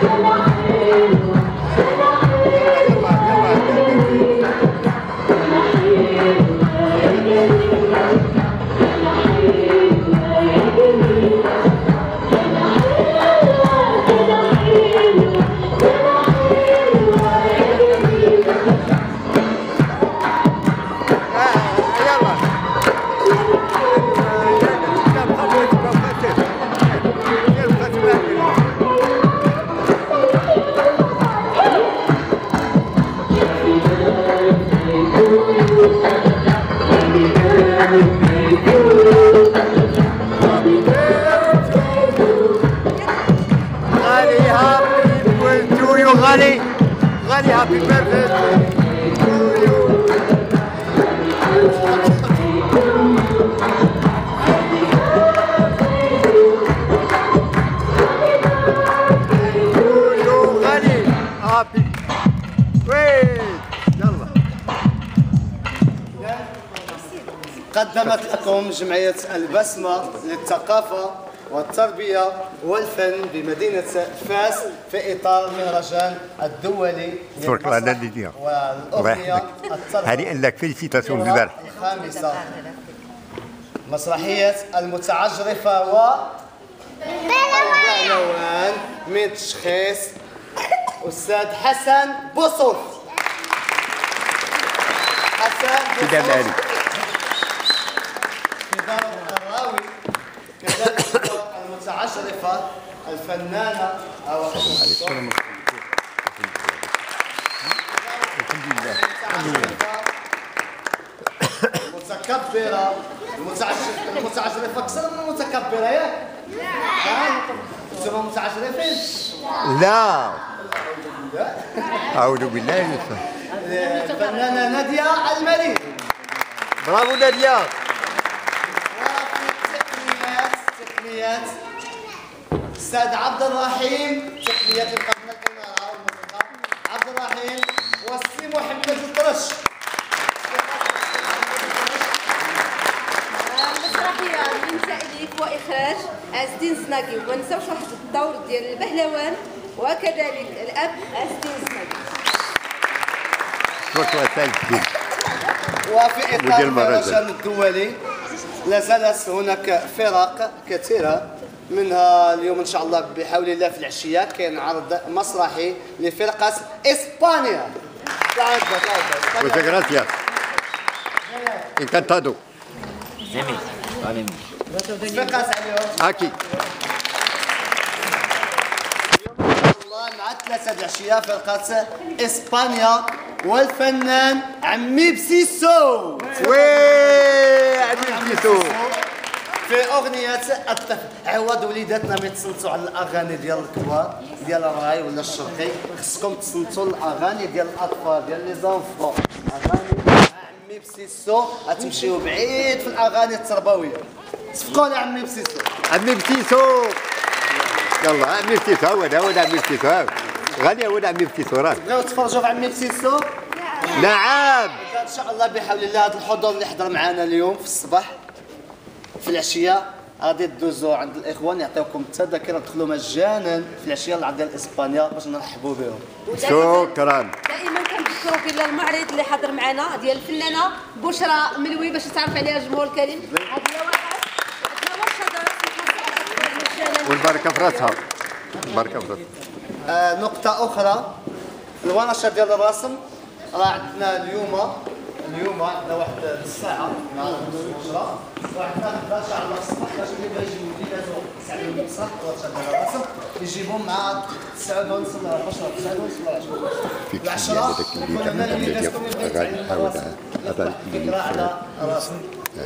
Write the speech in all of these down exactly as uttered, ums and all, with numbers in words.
غالي غالي هابي بيرثدي غالي هابي ويت يلا. قدمت لكم جمعية البسمة للثقافة والتربية والفن بمدينة فاس في إطار المهرجان الدولي للمسرح والأغنية التربوية. هنيئا لك، فيليسيتاسيون بالبارح. الخامسة مسرحية المتعجرفة و بهلوان من تشخيص أستاذ حسن بوصوف. حسن بوصوف في دار الراوي. كذلك المتعجرفة الفنانة أو المتكبرة المتعجرفة أكثر من المتكبرة ياك؟ أنتم متعجرفين؟ لا أعوذ بالله. الفنانة نادية المريد. برافو نادية. تقنيات السيد عبد الرحيم، تقنيات القدمة الإنارة والموسيقى عبد الرحيم والسي محمد الطرش. مسرحية من تأليف وإخراج عز الدين زناقي، وما ننساوش واحد الدور ديال البهلوان وكذلك الأب عز الدين زناقي. وفي إطار المهرجان الدولي لا زالت هناك فرق كثيرة، منها اليوم إن شاء الله بحول الله في العشية كاين عرض مسرحي لفرقة إسبانيا. Muchas gracias. Encantado. فرقة عليهم. Aquí. الله مع ثلاثة العشية فرقة إسبانيا والفنان عمي بسيسو. وي عمي بسيسو. في أغنية الطفل. عوض وليداتنا ما يتصنتوا على الأغاني ديال الكبار ديال الراي ولا الشرقي، خصكم تصنتوا الأغاني ديال الأطفال ديال لي زونفون. أغاني عمي بسيسو غتمشيو بعيد في الأغاني التربوية. صفقوا على عمي بسيسو. عمي بسيسو. يلا عمي بسيسو، هو هذا هو عمي بسيسو. غالي هو عمي بسيسو راه. تبغيو تفرجوا في عمي بسيسو؟ نعم. إن شاء الله بحول الله هذا الحضور اللي حضر معنا اليوم في الصباح في العشيه غادي تدوزوا عند الاخوان يعطيوكم التذاكر تدخلوا مجانا في العشيه العرض ديال اسبانيا باش نرحبوا بهم. شكرا. دائما كنذكروا بالله المعرض اللي حاضر معنا ديال الفنانه بشرى ملوي باش تعرف عليها الجمهور الكريم. هذه واحد عندنا ورشه دراسيه والبركه في راسها. البركه في راسها. آه نقطه اخرى الورشه ديال الرسم راه عندنا اليوم اليوم عندنا واحد الساعه مع البشرى وعندنا غدا ان شاء الله الصباح باش اللي بغا يجيو وليداتو يساعدوا المسرح ورشه ديال الرسم يجيبهم مع تسعة ونص ولا عشرة تسعة ونص ولا العشرة يكون هنا وليداتكم يبداو يتعلموا الرسم فكره على الرسم.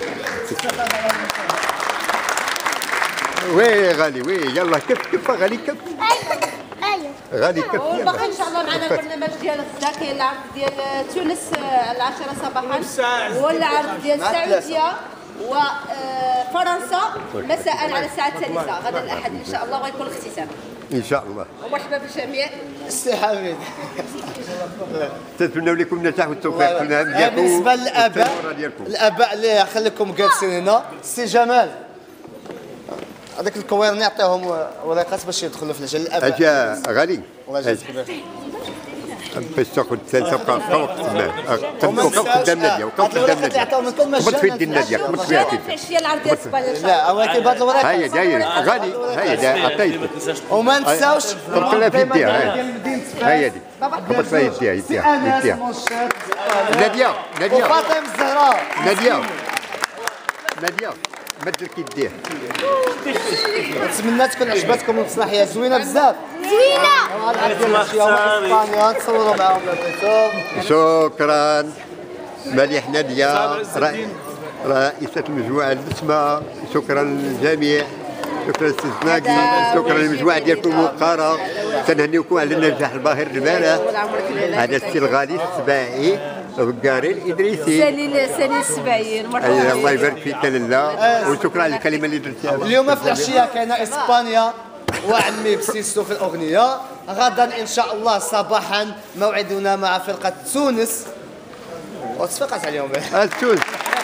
وي غالي وي يلا كف كف غالي كف. ايوه غالي كف. وباقي ان شاء الله معنا البرنامج ديال غدا كاين العرض ديال تونس العاشرة صباحا والعرض ديال السعوديه وفرنسا مساء على الساعه الثالثة غدا الاحد ان شاء الله غيكون الاختتام ان شاء الله. ومرحبا بالجميع. السي حميد تتمنوا لكم النجاح والتوفيق في المهام ديالكم. بالنسبه للاباء الاباء اللي خليكم جالسين هنا السي جمال هذاك الكوير نعطيهم ورقات باش يدخلوا في العجل الاباء. اجا غالي الله يجازيك كبير. باش تاخذ ثلاثه بقى وقت تما وقف قدام ناديه وقف قدام ناديه قبض في يدي ناديه قبض فيها كيف العشيه العرضيه اسبانيا لا ولكن بعض الورقات هيا داير غالي هيا دا عطيت وما نساوش طلع في يديها هيا دي قبض فيها يديها يديها يديها ناديه ناديه وفاطمه الزهراء ناديه ناديه ما تدرك يديه نتمنى تكون عجبتكم المسرحيه زوينه بزاف زوينه غنعطيو اسبانيا تصوروا معاهم لابيتو. شكرا مليح ناديه رئيسة المجموعة البسمة. شكرا للجميع. شكرا للاستاذ ناقي. شكرا للمجموعة ديالكم الموقرة. تنهنيكم على النجاح الباهر البارح. هذا السي الغالي السباعي وقاري الادريسي. سالي سالي السبعين مرحبا. الله يبارك فيك لاله وشكرا على الكلمة اللي درتيها. اليوم في العشيه كاينه اسبانيا وعمي بسيسو في الاغنيه. غدا ان شاء الله صباحا موعدنا مع فرقه تونس. وتصفقت عليهم تونس.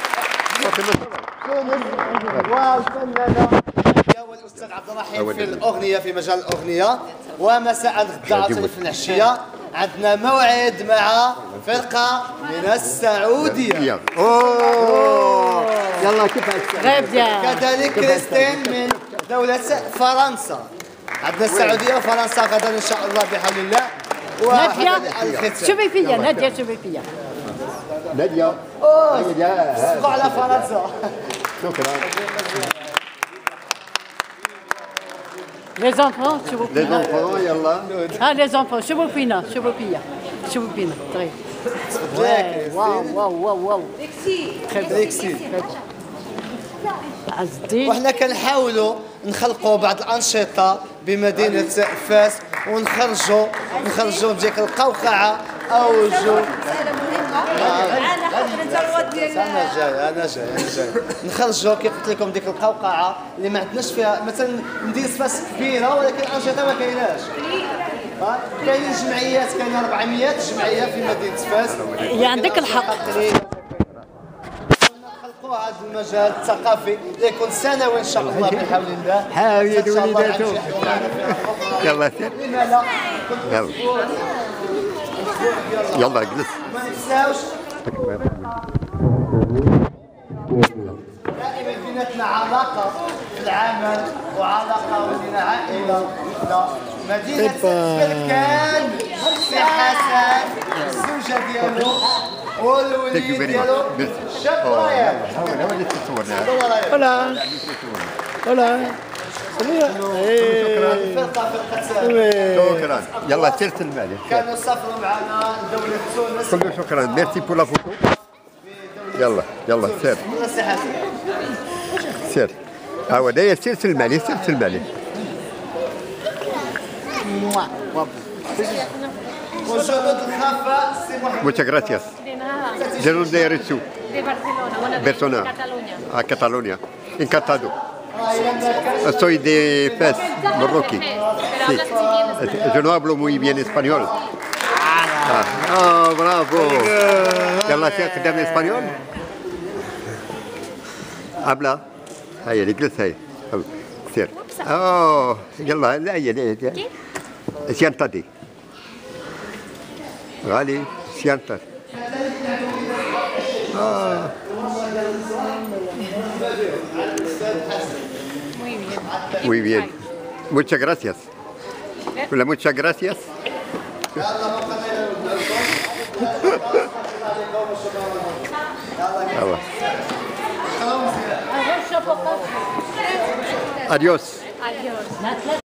تونس والفنانه والاستاذ عبد الرحيم في الاغنيه في مجال الاغنيه. ومساء غدا عاوتاني في العشيه عندنا موعد مع فرقه من السعوديه. اوه يلا كيفاش كذلك كريستين من دوله فرنسا. عندنا السعوديه وفرنسا غدا ان شاء الله بحول الله. نادية شوفي فيا نادية شوفي فيا نادية صفقوا على فرنسا. شكرا. لي زونفون شوفوا لي فينا زونفون يلا. ها لي زونفون شوفوا فينا شوفوا فيا شوفوا فينا طيب واو واو واو واو ريكسي. عزتي وحنا كنحاولوا نخلقوا بعض الانشطه بمدينه فاس ونخرجوا نخرجوا ديك القوقعه او جو. معنا خاطر انت الواد ديال انا جاي انا جاي انا جاي نخرجوا كيف قلت لكم ديك القوقعه اللي ما عندناش فيها مثلا مدينه فاس كبيره ولكن الانشطه ما كايناش. كاينين جمعيات كاينين أربعمية جمعيه في مدينه فاس. هي عندك الحق. نخلقوا هذا المجال الثقافي يكون سنوي ان شاء الله بحول الله. حاول وليداتو. يلا سير. يلا يلا جلس. ما ننساوش دائما بيناتنا علاقه في العمل وعلاقه ولينا عائله وحده. مدينه سلكان سي حسن الزوجه ديالو والوليد ديالو شكرا يا ولا ولا الفرقه فرقه شكرا. يلا سيرت المالي. كانوا سافروا معنا لدوله تونس. كل شكرا ميرسي بور لا فوتو. يلا يلا سير سي حسن سير. ها هو داير سيرت المالي سيرت المالي. وجنود الخفاء السي محمد. Muchas gracias. ¿De dónde eres tú? De Barcelona, bueno, de Barcelona. Cataluña. A Cataluña. Encantado. Soy de Fez, Marroquí. Sí. Yo no hablo muy bien español. Ah, oh, bravo. ¿Yalla شيخ قدام español? Habla. هيا اجلس هيا. سير. اوه يلا لا هي لا سيانتادي. غالي سيانتادي. آه. Muy bien. Muchas gracias. Hola, muchas gracias. Adiós. Adiós.